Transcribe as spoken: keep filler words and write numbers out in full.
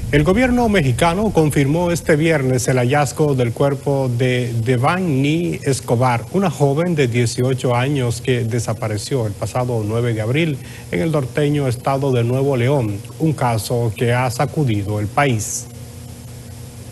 El gobierno mexicano confirmó este viernes el hallazgo del cuerpo de Devani Escobar, una joven de dieciocho años que desapareció el pasado nueve de abril en el norteño estado de Nuevo León, un caso que ha sacudido el país.